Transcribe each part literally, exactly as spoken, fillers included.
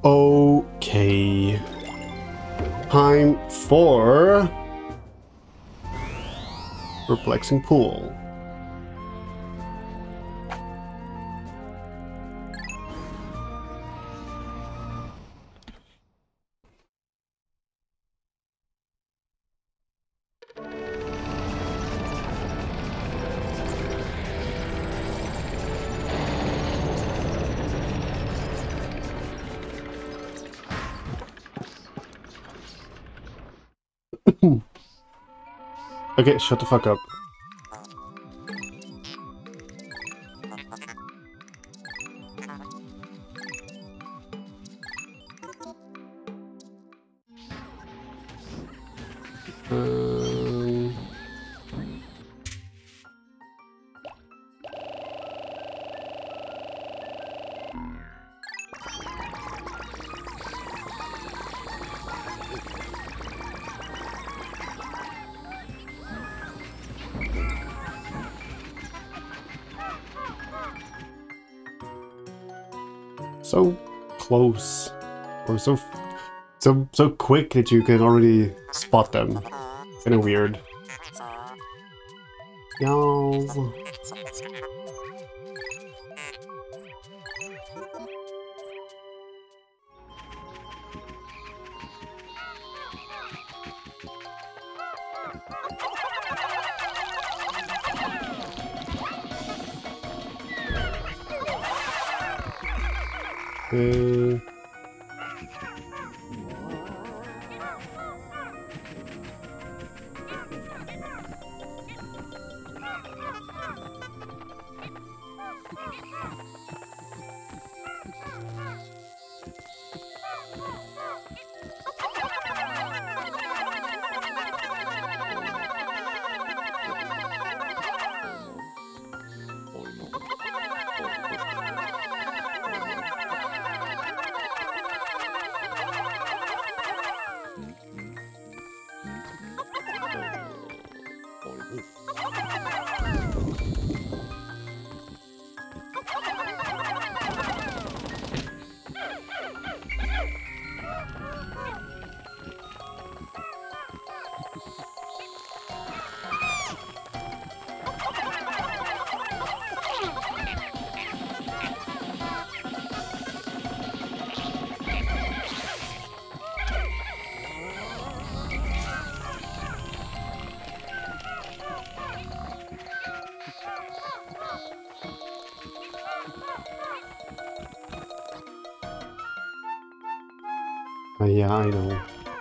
Okay. Time for Perplexing Pool. Okay, shut the fuck up. Um... So close, or so so so quick that you can already spot them. Kind of weird. Yo. Uh, uh, yeah, I know.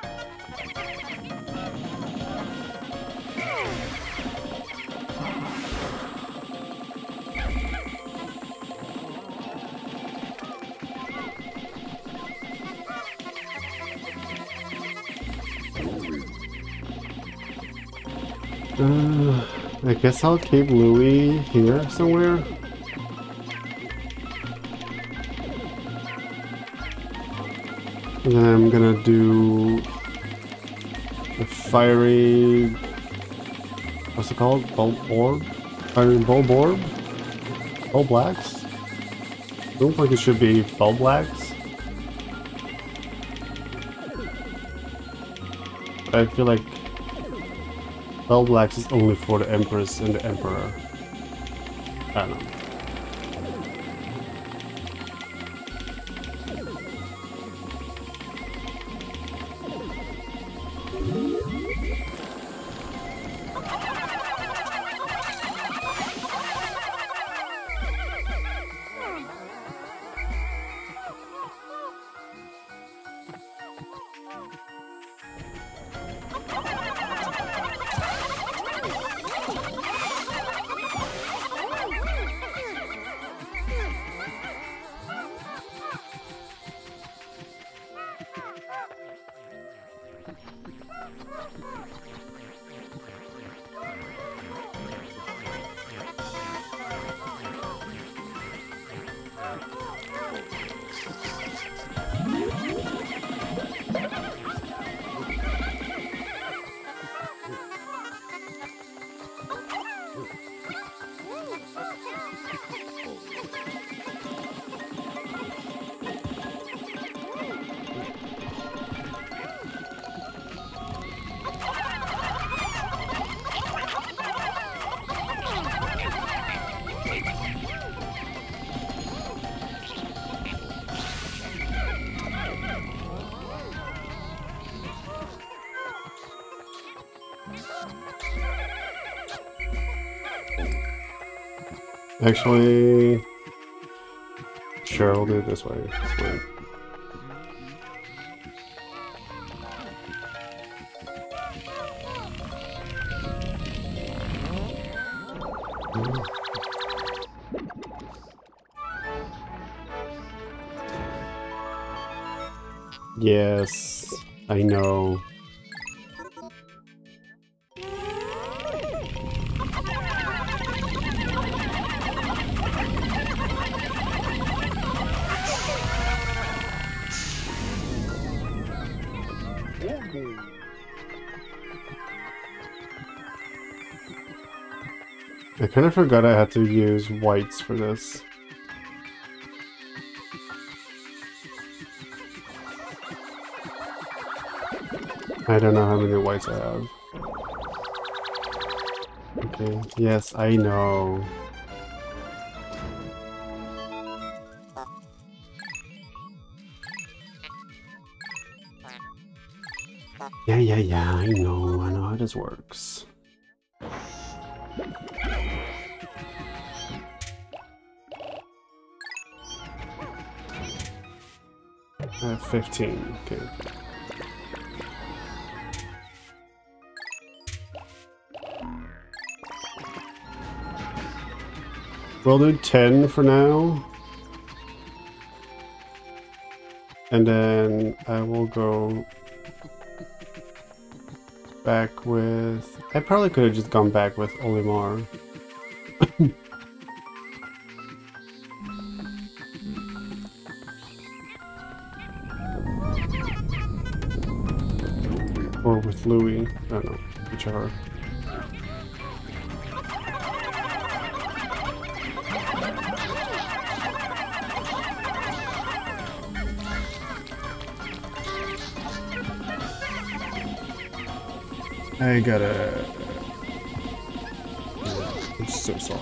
Uh, I guess I'll keep Louie here somewhere. And then I'm gonna do the fiery, what's it called? Bulb orb? Fiery bulb orb? Bulblax? Looks like it should be Bulblax. But I feel like Bulblax is only for the Empress and the Emperor. I don't know. Actually, sure, we'll do it this way. This way. Yes, I know. I kind of forgot I had to use whites for this. I don't know how many whites I have. Okay, yes, I know. Yeah, yeah, yeah, I know, I know how this works. I have fifteen, okay. We'll do ten for now. And then I will go back with... I probably could have just gone back with Olimar. Or with Louis. I don't know. Whichever. I gotta... I'm so sorry.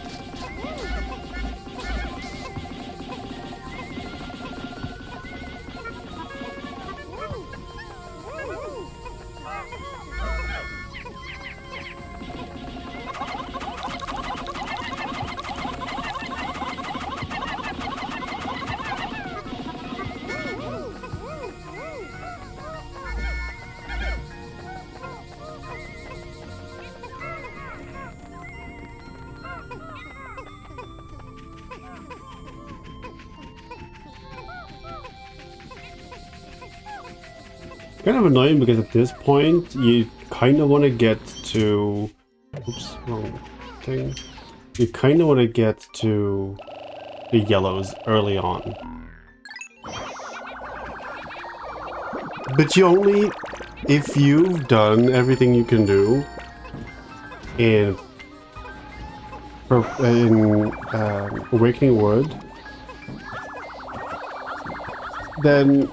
Kind of annoying because at this point you kind of want to get to... Oops, wrong thing. You kind of want to get to the yellows early on. But you only... If you've done everything you can do in, in um, Awakening Wood, then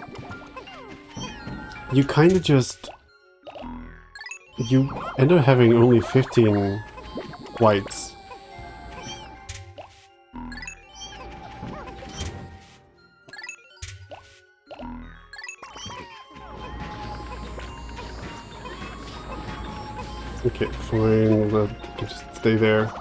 you kind of just... You end up having only fifteen whites. Okay, fine, let it just stay there.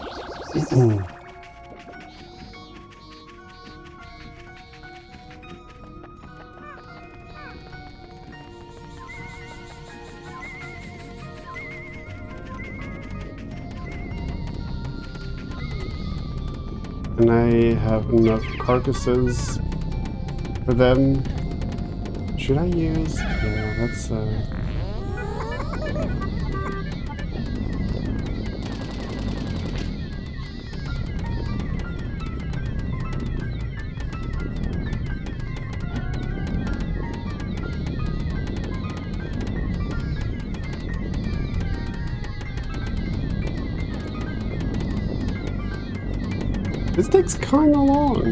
And I have enough carcasses for them. Should I use? Yeah, that's uh... This takes kinda long.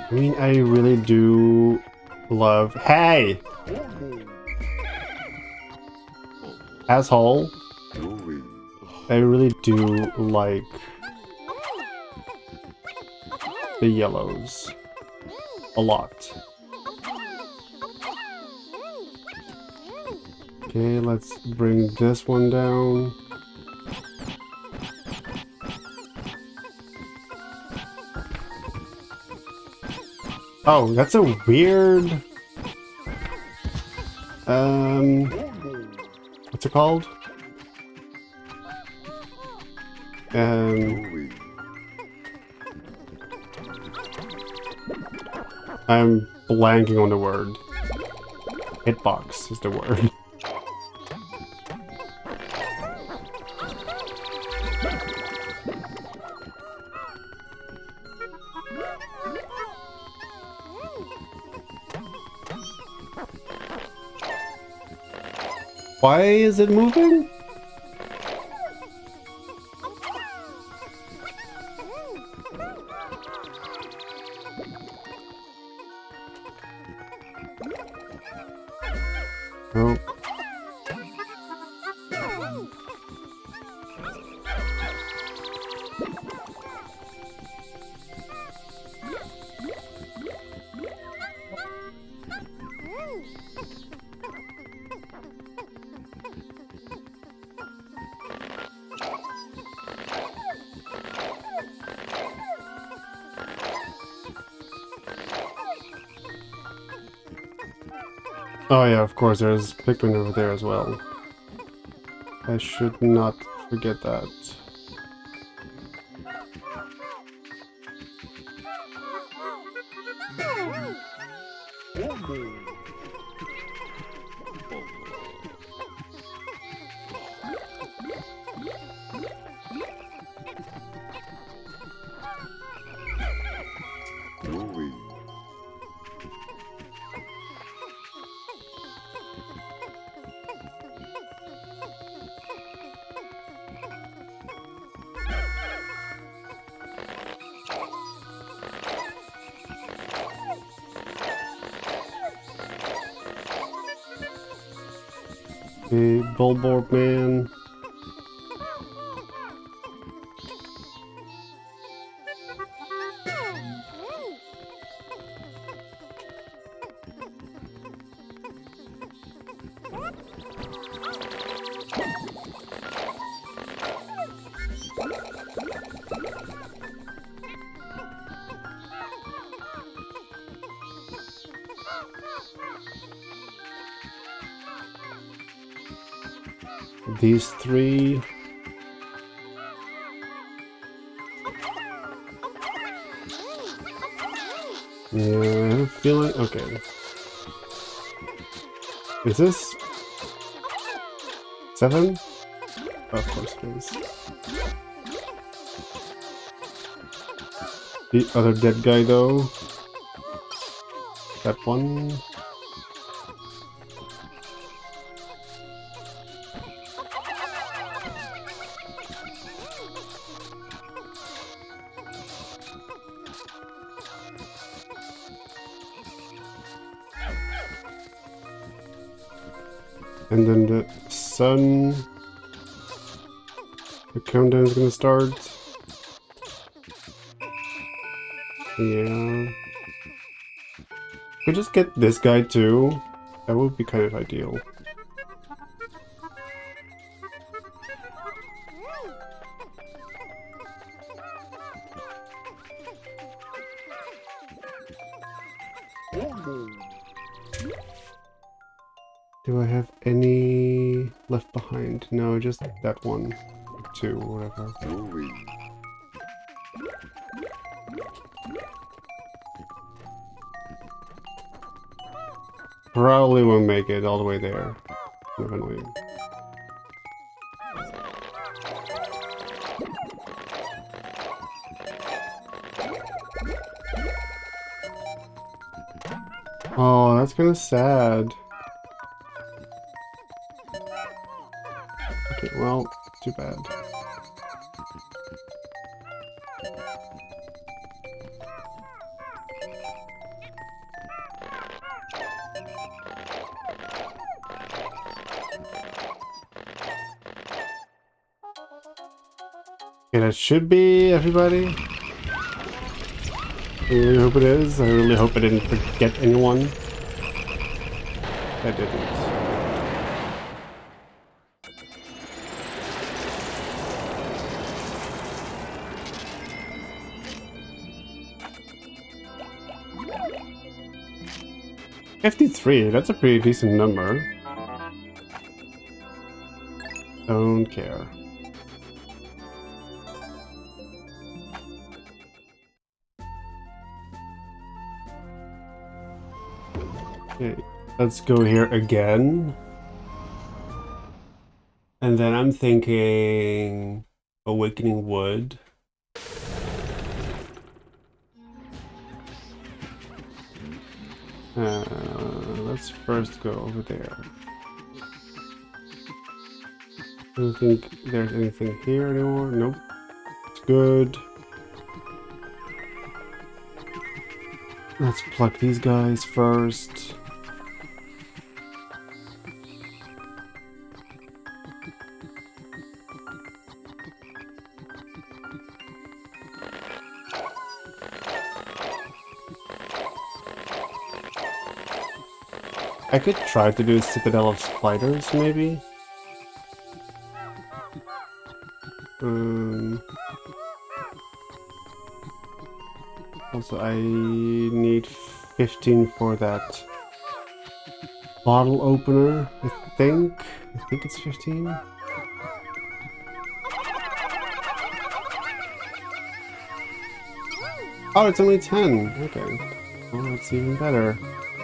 I mean, I really do love... Hey! Asshole. I really do like the yellows a lot. Okay, let's bring this one down. Oh, that's a weird... Um... What's it called? Um... I'm blanking on the word. Hitbox is the word. Why is it moving? Oh. Oh yeah, of course, there's Pikmin over there as well. I should not forget that. The Billboard Man. These three. Yeah, I have a feeling. Okay. Is this seven? Oh, of course it is. The other dead guy, though. That one. And then the sun, the countdown is gonna start. Yeah. Could just get this guy too. That would be kind of ideal. Do I have any left behind? No, just that one. Or two, or whatever. Probably won't make it all the way there. Definitely. Oh, that's kind of sad. Okay, well, too bad. And it should be everybody. I really hope it is. I really hope I didn't forget anyone. I didn't. fifty-three, that's a pretty decent number. Don't care. Okay, let's go here again. And then I'm thinking Awakening Wood. Uh, let's first go over there. I don't think there's anything here anymore. Nope. It's good. Let's pluck these guys first. I could try to do Citadel of Spiders, maybe? Um, also, I need fifteen for that bottle opener, I think. I think it's fifteen. Oh, it's only ten. Okay. Well, that's even better.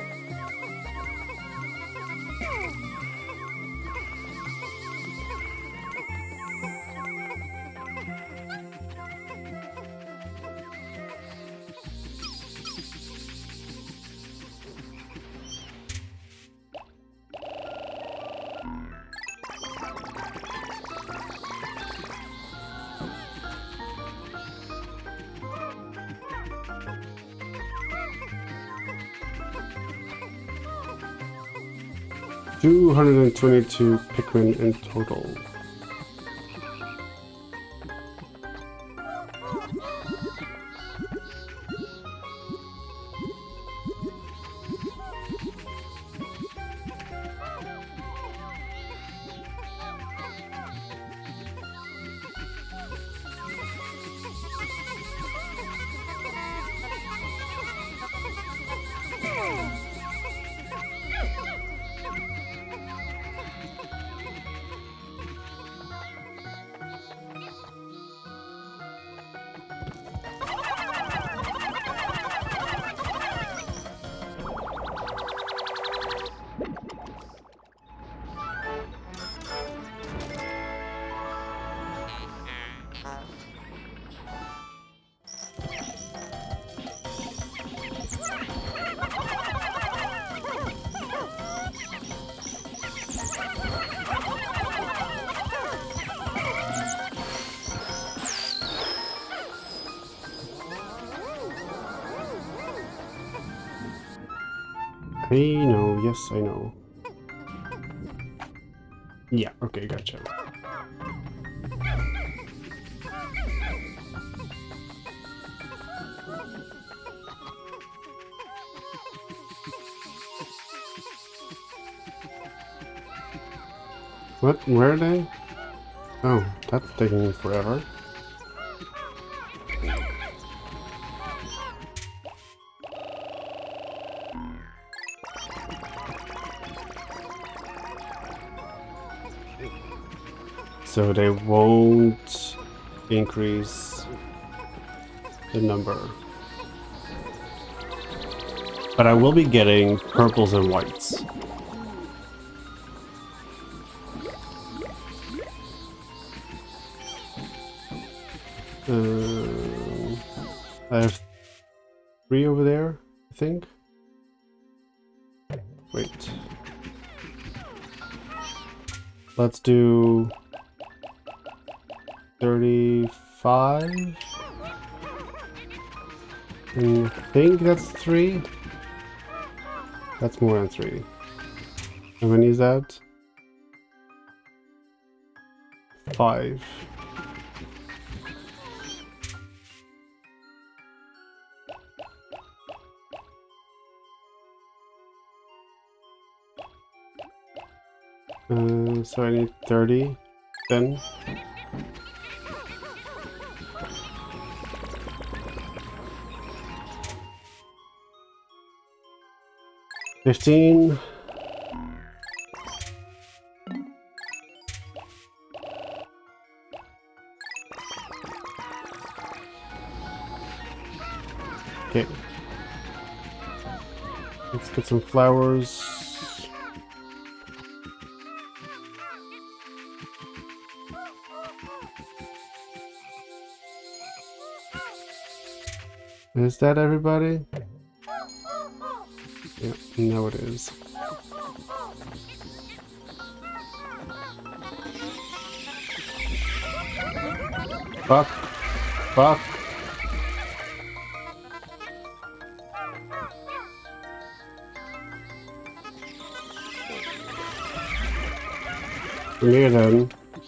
two hundred twenty-two Pikmin in total. I know, yes, I know. Yeah, okay, gotcha. What? Where are they? Oh, that's taking forever. So they won't increase the number. But I will be getting purples and whites. Uh, I have three over there, I think. Wait. Let's do thirty-five. And I think that's three. That's more than three. How many is that? Five. Uh, so I need thirty then. Fifteen. Okay. Let's get some flowers. Is that everybody? Yeah, no it is. Fuck. Fuck. Come here then.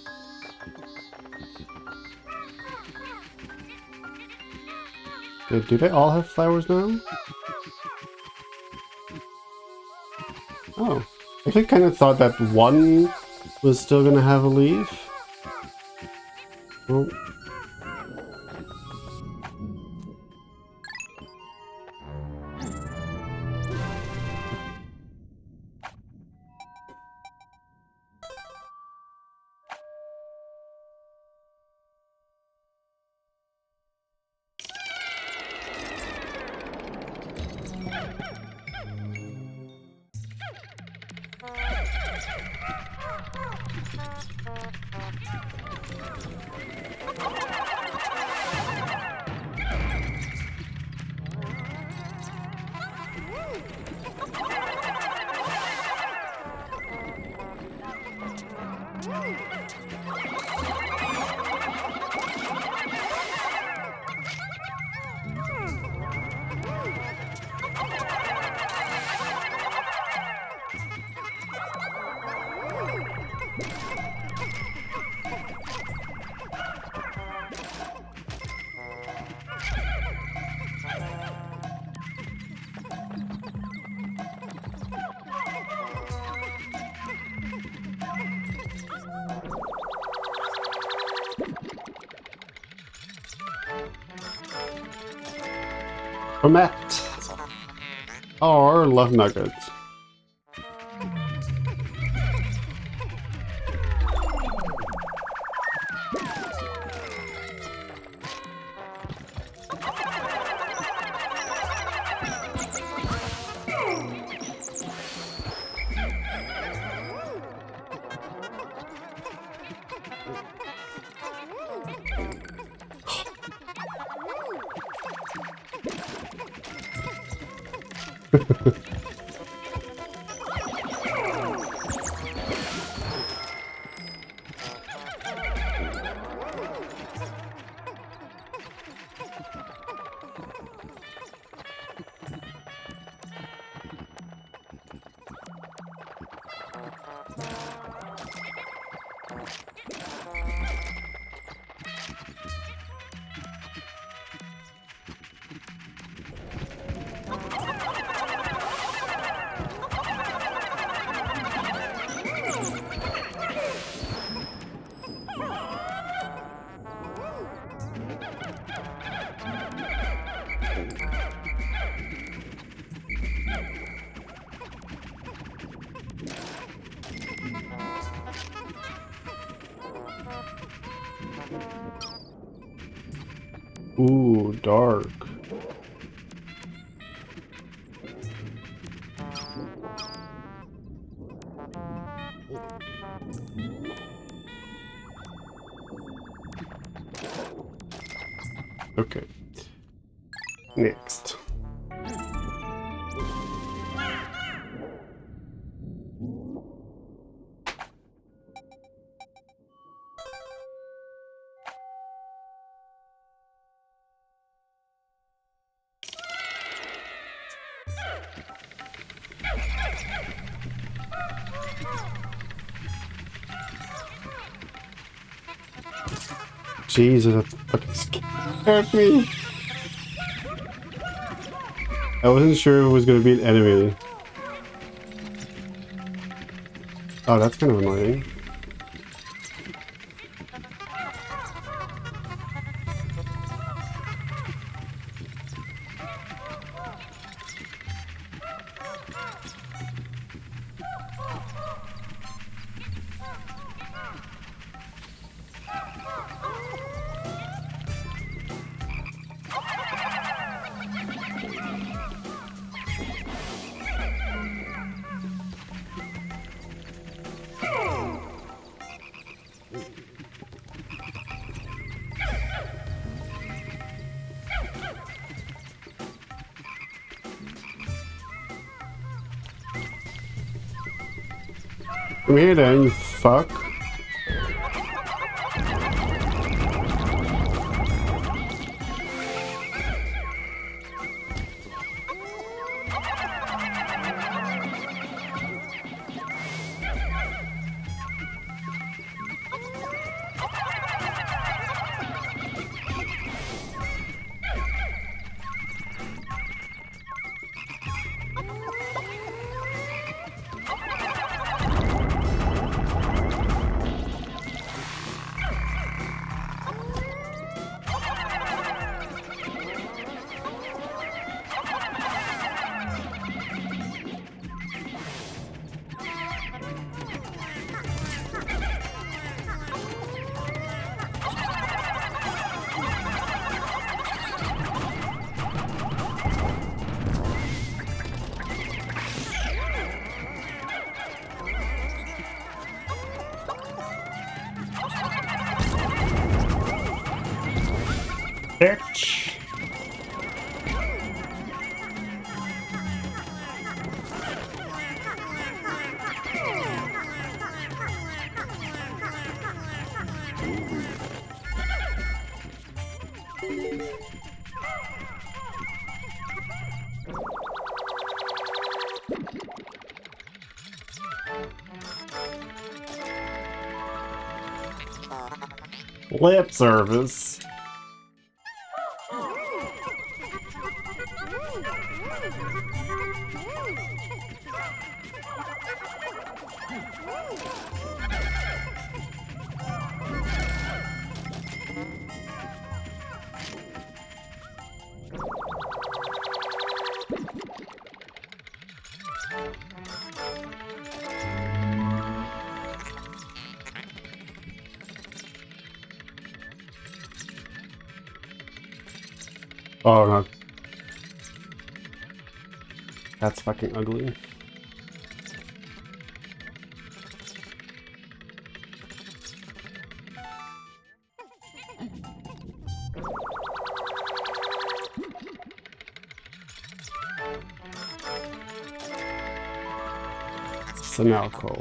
Okay, do they all have flowers now? Oh. I actually kind of thought that one was still gonna have a leaf. Well. Met. Or love nuggets. Ooh, dark. Okay. Next. Jesus, that fucking scared me. I wasn't sure if it was going to be an enemy. Oh, that's kind of annoying. Come here then, you fuck. Bitch. Lip service. Oh no. That's fucking ugly. Sinalco.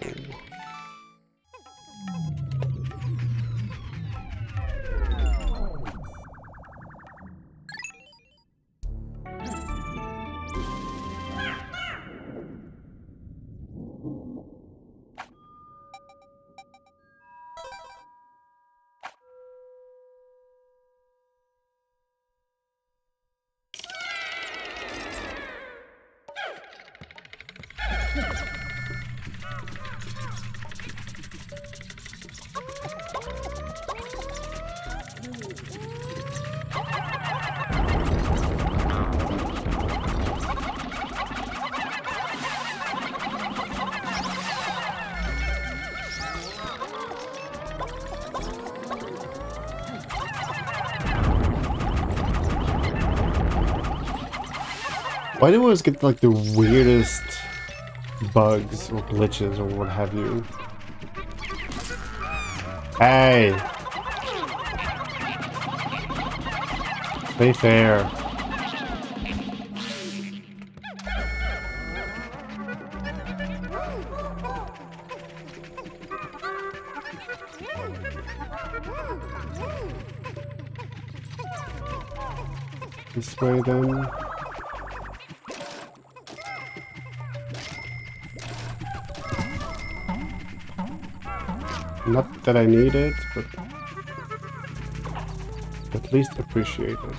Why do I always get like the weirdest bugs or glitches or what have you? Hey! Stay fair. This way then. Not that I need it, but at least appreciate it.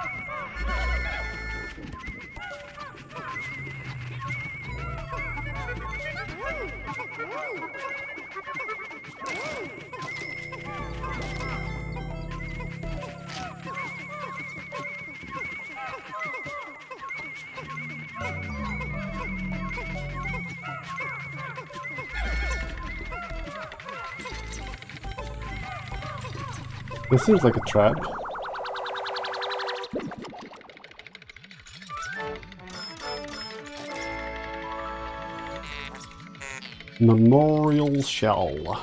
This seems like a trap. Memorial shell.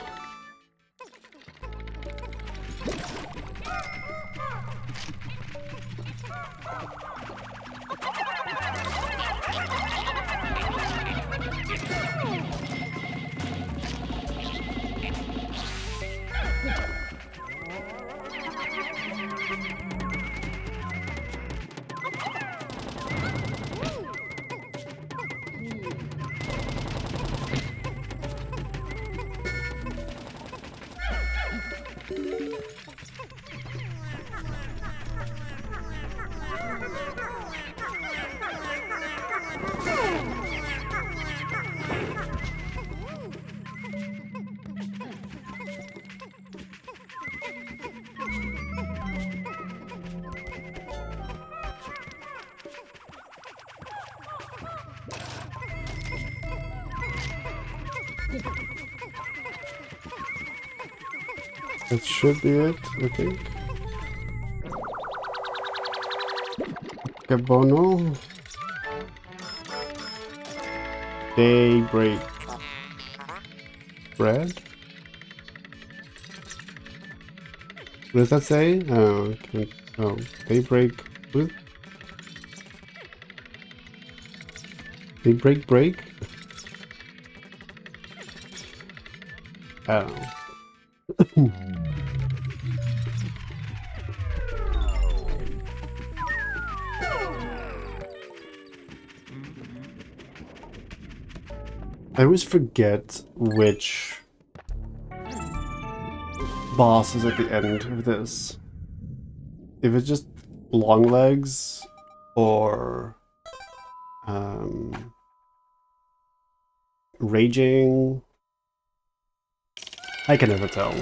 That should be it, I think. Gabono. Daybreak. Bread? What does that say? Oh, I can't. Oh, daybreak. What? Daybreak break? I don't know. I always forget which boss is at the end of this. If it's just long legs or um, raging, I can never tell.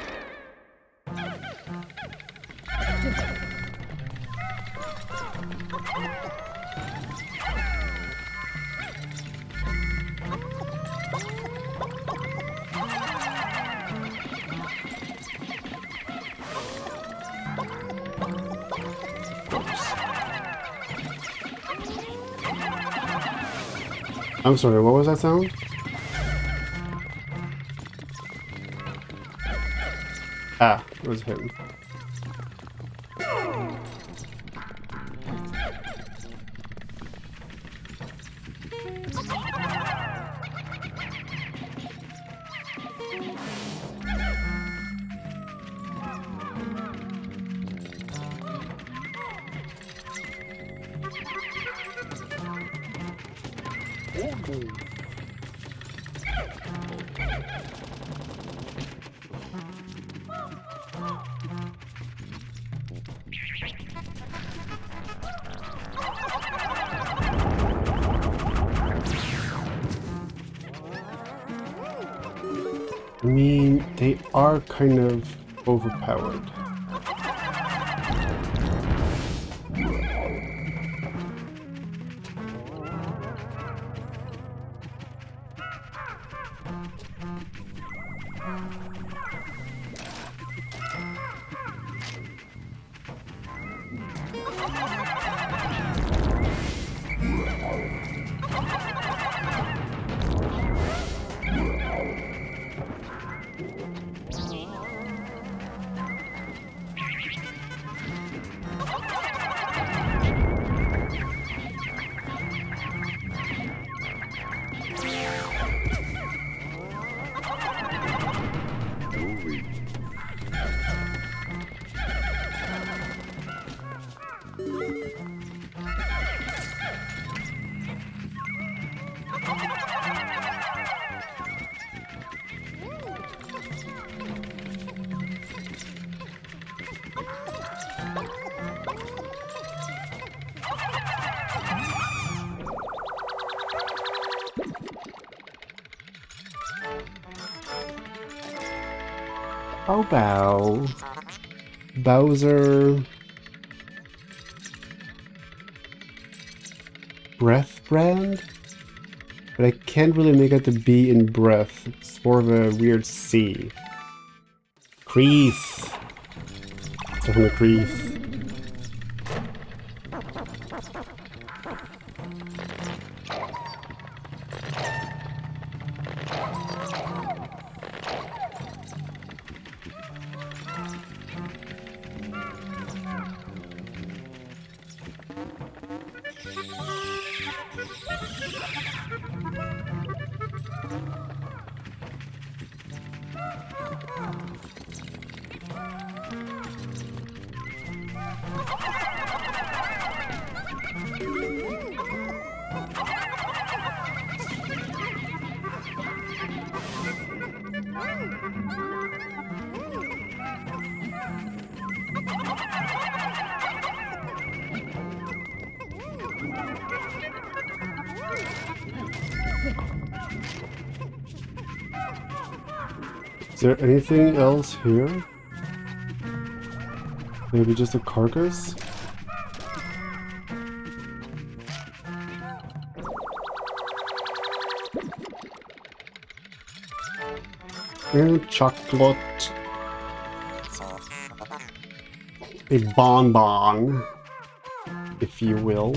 I'm sorry, what was that sound? Ah, it was him. I mean, they are kind of overpowered. Bow Bow. Bowser. Breath brand? But I can't really make out the B in breath. It's more of a weird C. Crease. It's definitely Crease. Is there anything else here? Maybe just a carcass? And chocolate. A bonbon, if you will.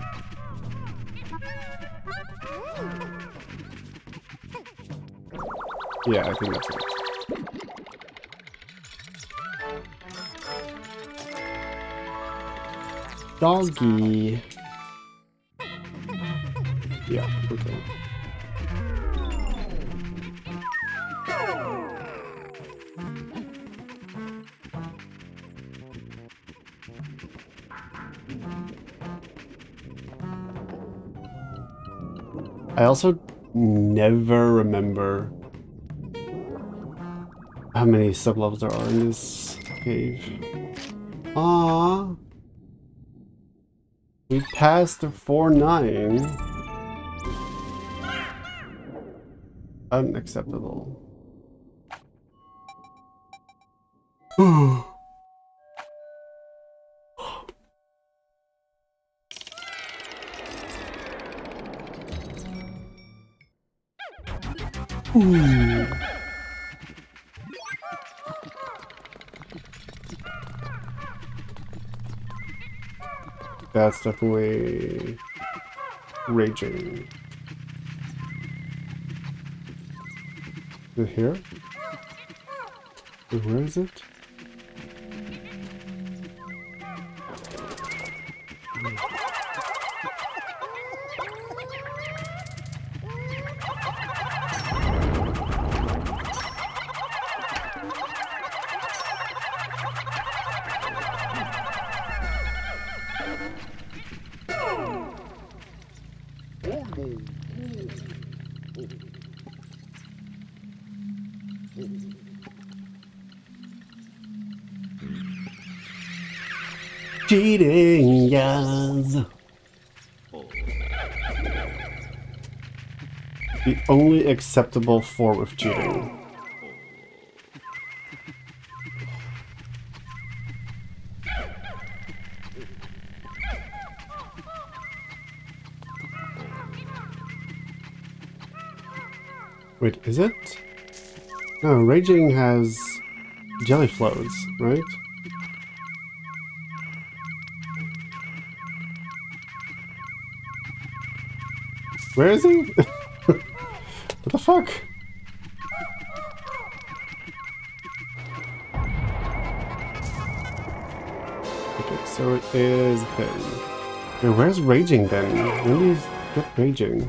Yeah, I think that's it. Doggy. Yeah, okay. I also never remember how many sublevels there are in this cave. Aww. We passed the four nine. Unacceptable. Ooh. That's definitely raging. Is it here? Wait, where is it? Cheating, yes. The only acceptable form of cheating. Wait, is it? No, raging has jelly floats, right? Where is he? What the fuck? Okay, so it is him. Wait, where's raging then? When do you get raging?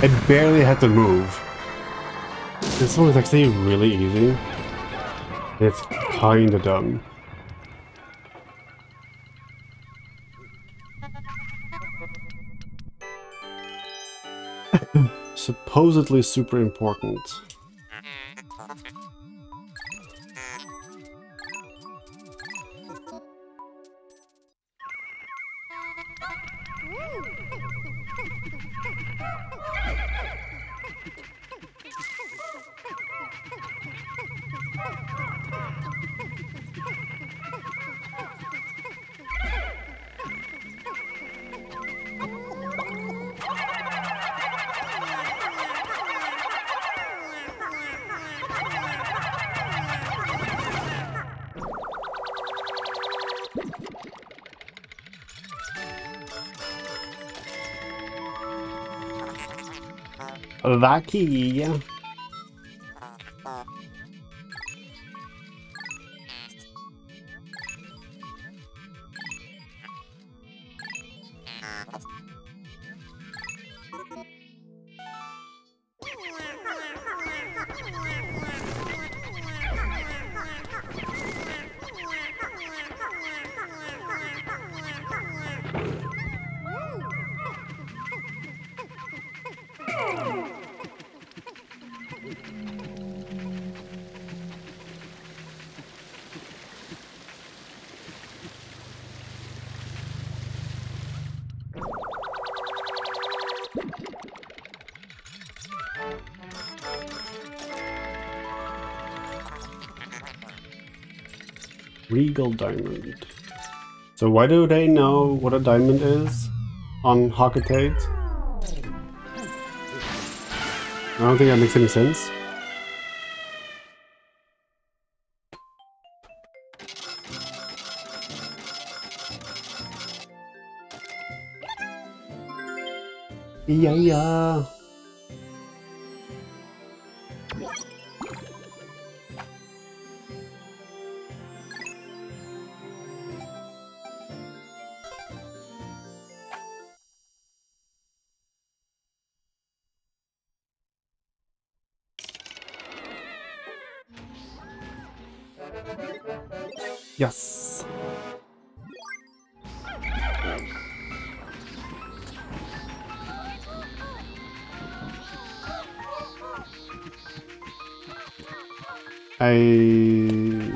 I barely had to move. This one is actually really easy. It's kinda dumb. Supposedly super important. Lucky. Regal Diamond. So why do they know what a diamond is on Hawketate? I don't think that makes any sense. Yeah, yeah. Yes. I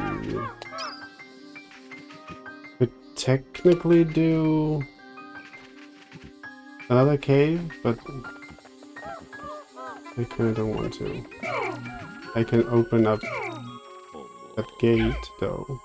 could technically do another cave, but I kind of don't want to. I can open up that gate, though.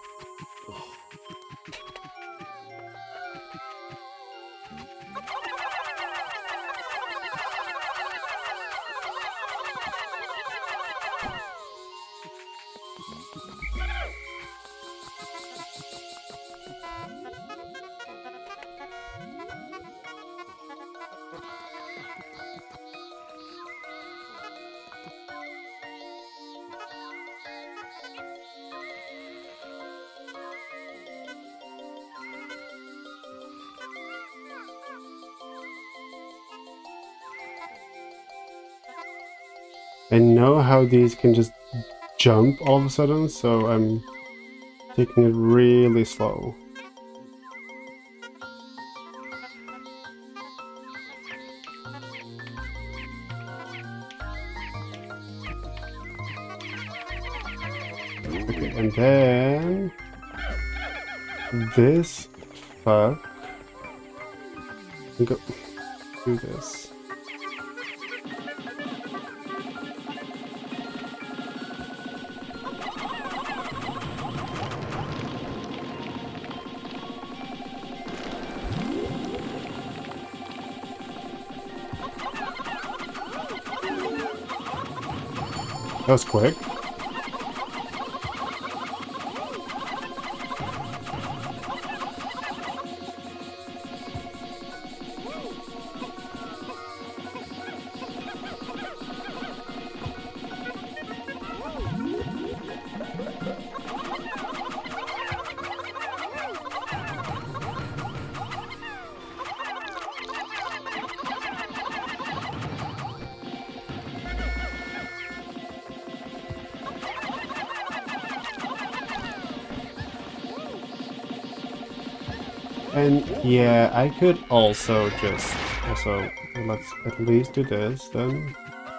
I know how these can just jump all of a sudden, so I'm taking it really slow. Okay, and then this fuck. Go do this. That was quick. And yeah, I could also just also let's at least do this then.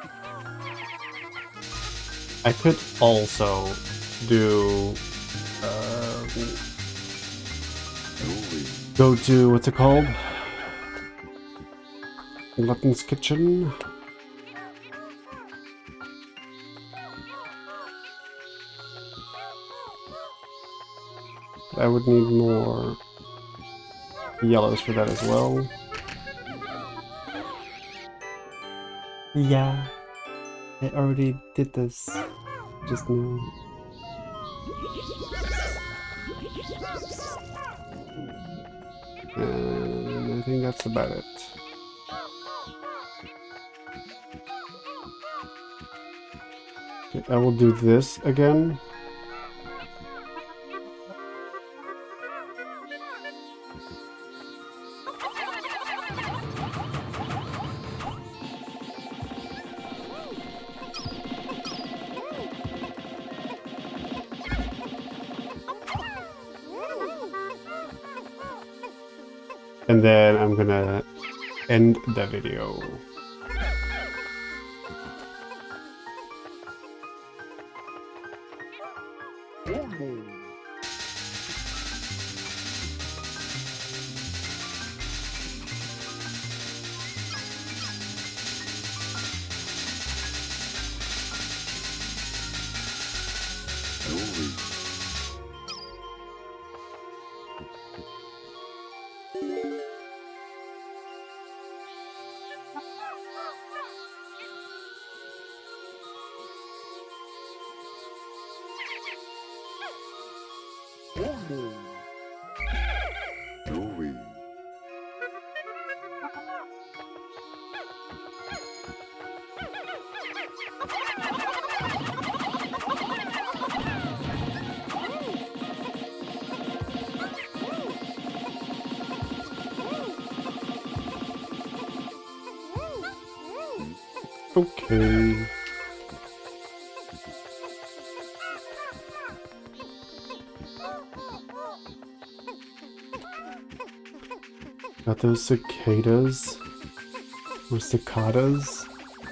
I could also do um, go to what's it called? Glutton's Kitchen. I would need more yellows for that as well. Yeah, I already did this just now. And I think that's about it. Okay, I will do this again. And then I'm gonna end the video. Okay. Got those cicadas or cicadas.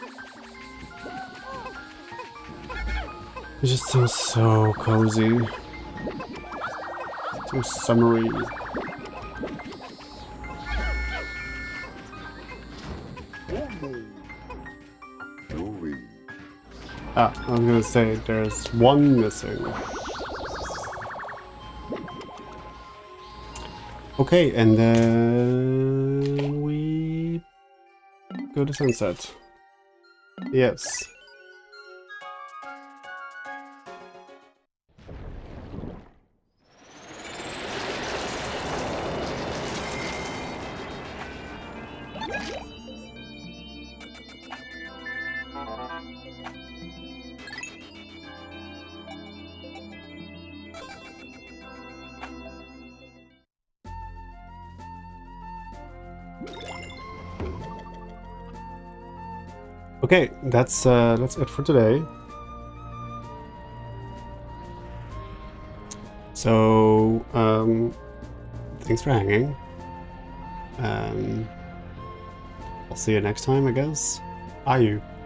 It just sounds so cozy, so summery. Ah, I was gonna say there's one missing. Okay, and then we go to sunset. Yes. Okay, that's uh, that's it for today. So, um, thanks for hanging. Um, I'll see you next time, I guess. Are you?